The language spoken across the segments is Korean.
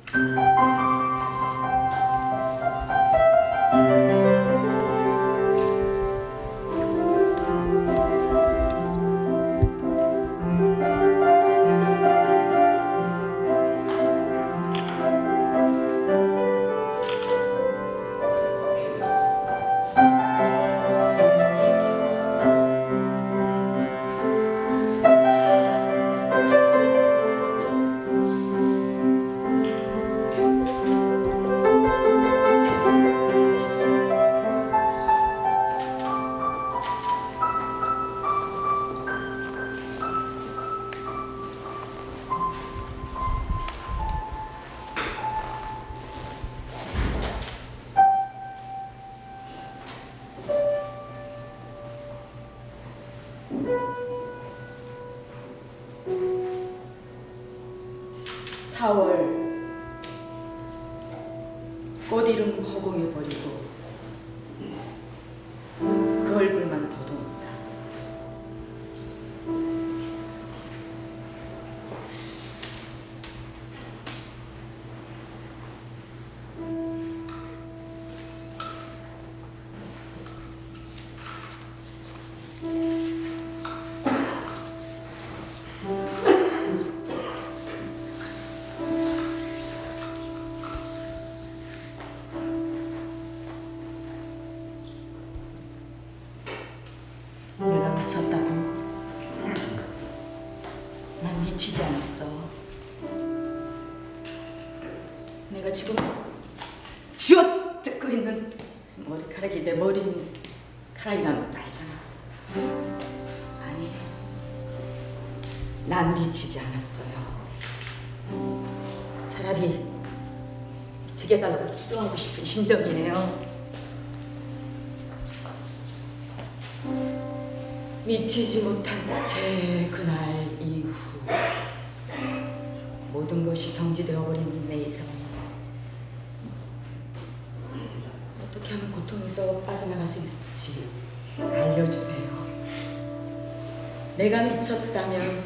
꽃 이름 허공해버리고 그 얼굴만 더듬다. 내가 미쳤다고? 난 미치지 않았어. 내가 지금 쥐어뜯고 있는 머리카락이 내 머리카락이라는 것도 알잖아. 아니, 난 미치지 않았어요. 차라리 미치게 해달라고 기도하고 싶은 심정이네요. 미치지 못한 제 그날 이후 모든 것이 정지되어버린 내 이성. 어떻게 하면 고통에서 빠져나갈 수 있을지 알려주세요. 내가 미쳤다면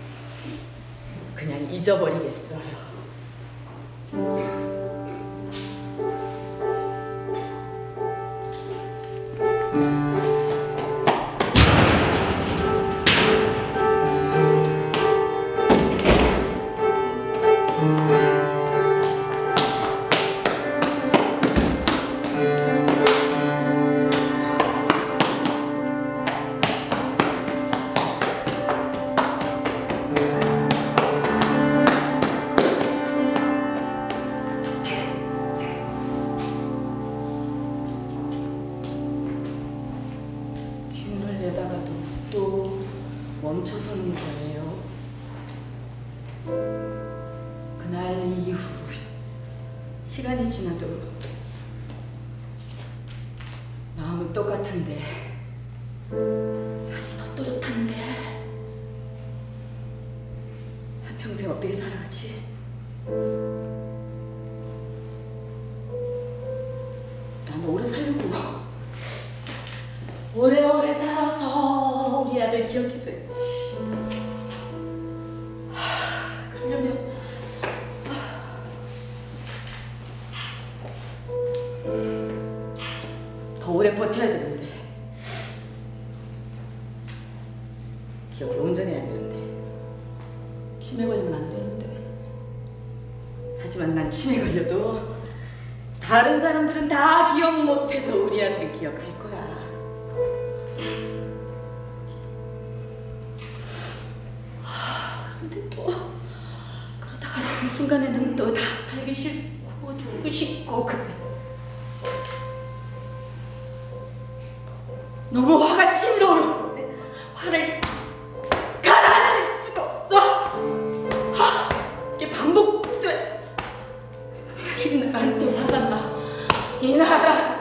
그냥 잊어버리겠어요. 또 멈춰서는 거예요. 그날 이후 시간이 지나도 마음은 똑같은데, 아니 더 또렷한데 한평생 어떻게 살아가지? 난 오래 살려고 오래오래 살아서 우리 아들 기억해줘야지. 그러려면 더 오래 버텨야 되는데, 기억이 온전해야 되는데, 치매 걸리면 안 되는데. 하지만 난 치매 걸려도 다른 사람들은 다 기억 못해도 우리 아들 기억할 거야. 근데 또 그러다가 어느 순간에는 또 다 살기 싫고 죽고 싶고 그래. 너무 화가 치밀어. 화를 가라앉힐 수가 없어. 이게 반복돼. 이 나라한테 화가 나. 이 나라.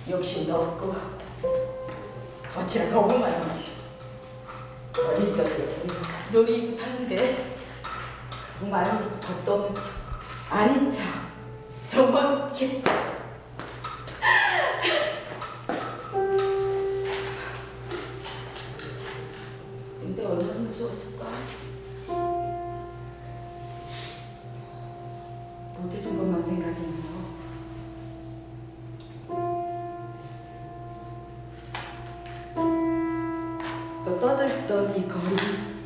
욕심도 없고 거칠어 겁은 많지. 어릴 적에 놀이기구 타는데 말해서 겁도 없는 척, 아닌 척, 정말 웃겨. 근데 얼마나 무서웠을까? 못해준 것만 생각이 나요. 또 떠들던 이 거리.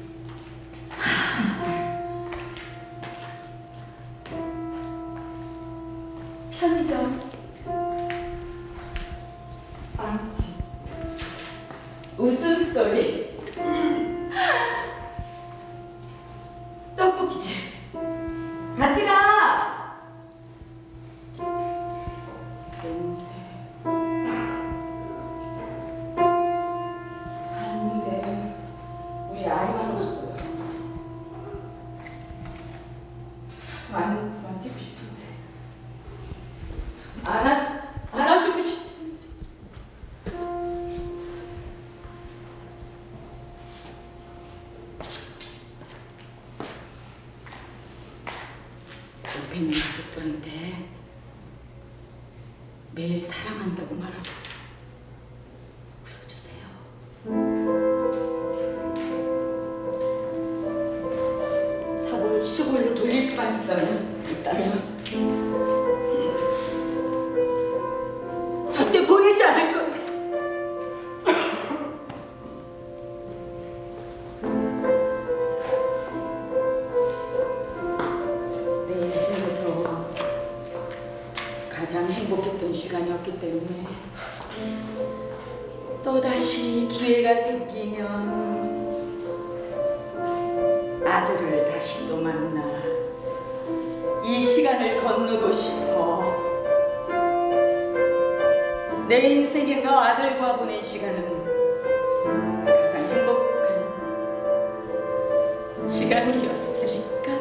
편의점, 빵집, 웃음소리, 떡볶이집, 같이 가! 냄새. 아닌데, 우리 아이만 없어요. 만지고 싶은데. 안아주고 싶은데. 옆에 있는 가족들한테 매일 사랑한다고 말하고 웃어주세요. 사고를 시골로 돌릴 수만 있다면 절대 보내지 않을 건데. 내 인생에서 가장 행복했던 시간이었기 때문에 또다시 기회가 생기면 아들을 다시 또 만나 이 시간을 건너고 싶어. 내 인생에서 아들과 보낸 시간은 가장 행복한 시간이었으니까.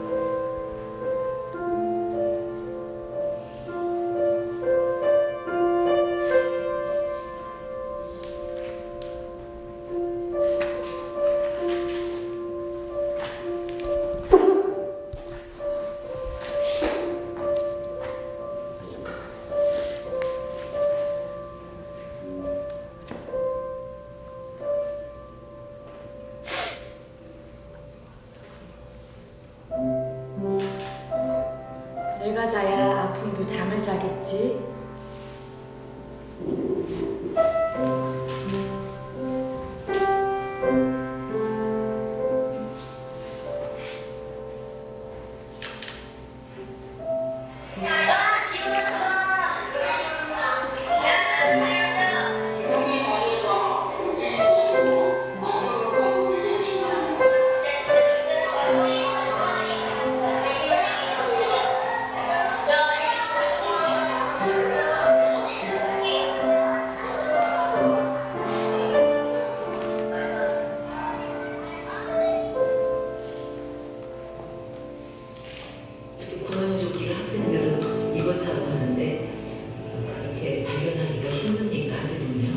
내가 자야 아픔도 잠을 자겠지. 학생들은 입었다고 하는데 그렇게 발견하기가 힘듭니까, 지금요?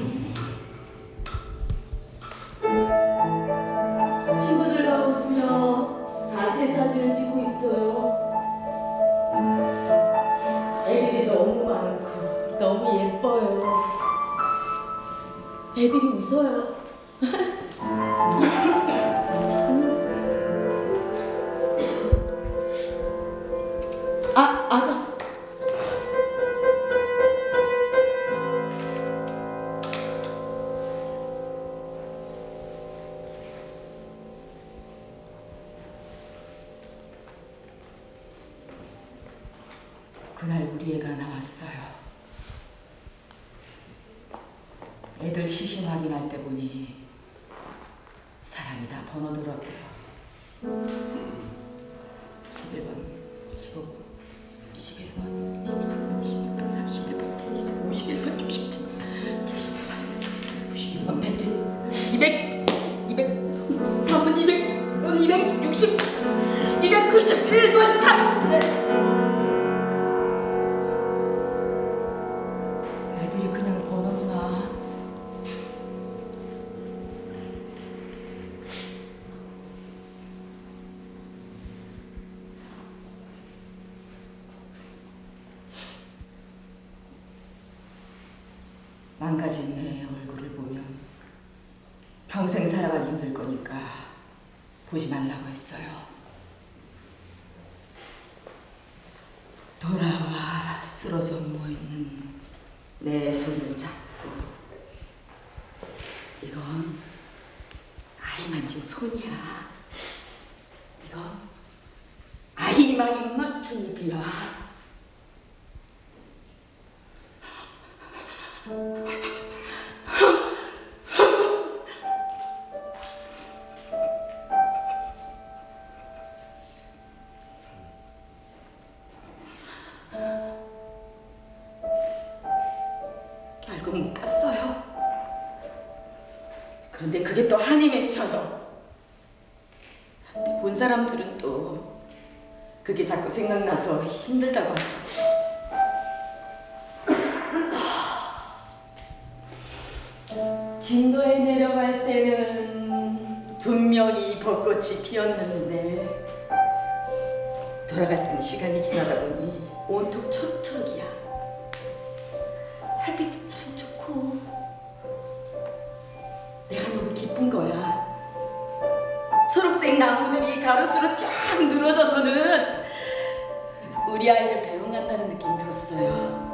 친구들과 웃으며 단체 사진을 찍고 있어요. 애들이 너무 많고 너무 예뻐요. 애들이 웃어요. 아가. 그날 우리 애가 나왔어요. 애들 시신 확인할 때 보니 사람이 다 번호더라고요. 11번, 15번, 21번, 23번, 26번, 31번, 51번, 67번, 78번, 91번, 101, 200, 203번, 200번, 260, 291번, 3번. 애들이 그냥 망가진 내 얼굴을 보면 평생 살아가기 힘들 거니까 보지 말라고 했어요. 돌아와 쓰러져 누워있는 내 손을 잡고, 이건 아이 만진 손이야. 이거 아이만 입 맞춘 입이야. 결국 못 봤어요. 그런데 그게 또 한이 맺혀요. 근데 본 사람들은 또 그게 자꾸 생각나서 힘들다고 하더라고요. 진도에 내려갈 때는 분명히 벚꽃이 피었는데 돌아갈 때는 시간이 지나다 보니 온통 초록초록이야. 햇빛도 참 좋고 내가 너무 기쁜 거야. 초록색 나무들이 가로수로 쫙 늘어져서는 우리 아이를 배웅한다는 느낌이 들었어요.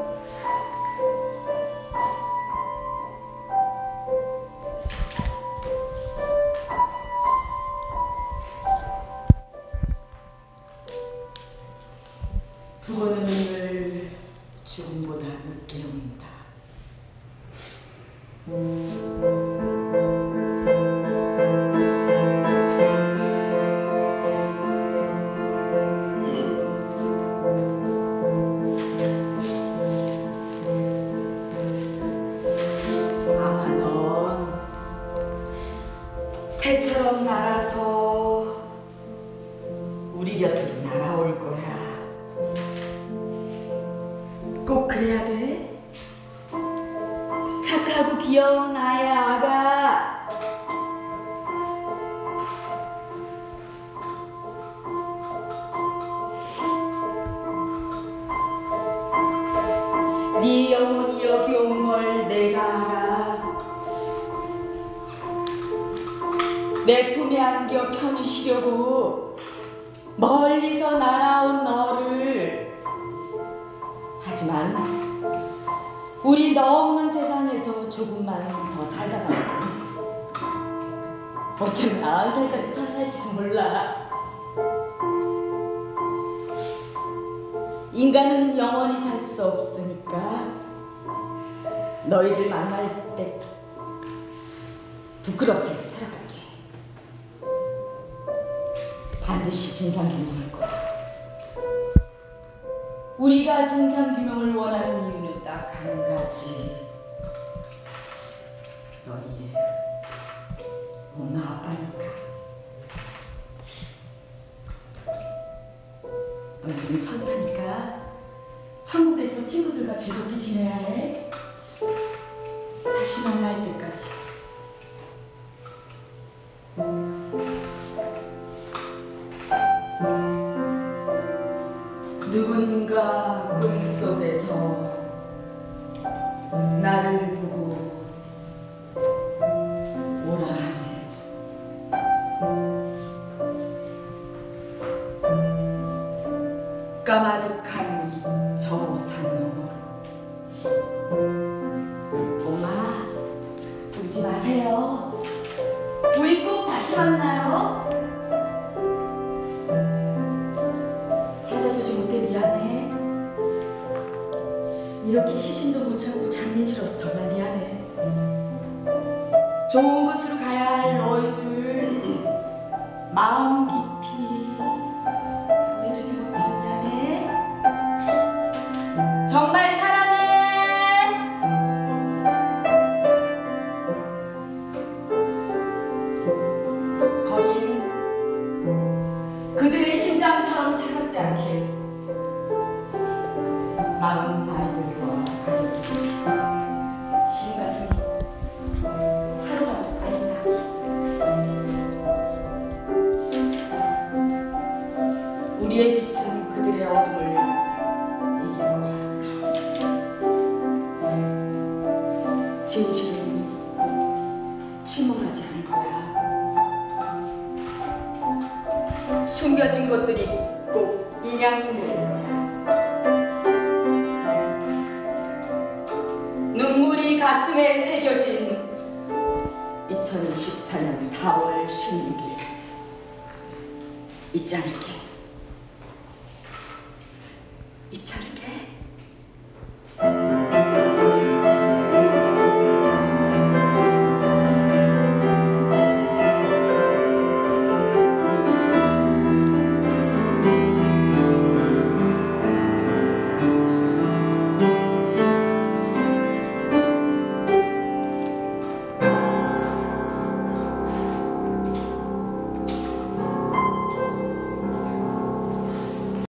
부모는 늘 죽음보다 늦게 온다. 아마 넌 새처럼 날아서 우리 곁으로 날아올 거야. 꼭 그래야 돼? 착하고 귀여운 나의 아가. 네 영혼이 여기 온 걸 내가 알아. 내 품에 안겨 편히 쉬려고 멀리서 날아온 너를. 하지만 우리 너 없는 세상에서 조금만 더 살다 가면 어쩌면 90살까지 살아야지도 몰라. 인간은 영원히 살 수 없으니까 너희들 만날 때 부끄럽게 살아갈게. 반드시 진상규명할 거야. 우리가 진상규명을 원하는 이유는 딱 한 가지. 너희의 엄마 아빠니까. 너희들은 천사니까 천국에서 친구들과 즐겁게 지내야 해. 다시 만날 때까지. 누군가 꿈속에서 나를 보고 오라 하네. 까마득한 저 산 너머로. 엄마, 울지 마세요. 우리 꼭 다시 만나요. 찾아주지 못해 미안해. 이렇게 시신도 못 찾고 장미치러서 정말 미안해. 좋은 곳으로 가야 할 너희들 마음 깊이 보내주지 못해 미안해. 정말 사랑해. 거긴 그들의 심장처럼 차갑지 않게 마음 아이들과 가족들이 흰 가슴이 하루라도 빨리 나기. 진실은 침몰하지 않을 거야. 숨겨진 것들이 꼭 인양될 거야. 눈물이 가슴에 새겨진 2024년 4월 16일 잊지 않을게.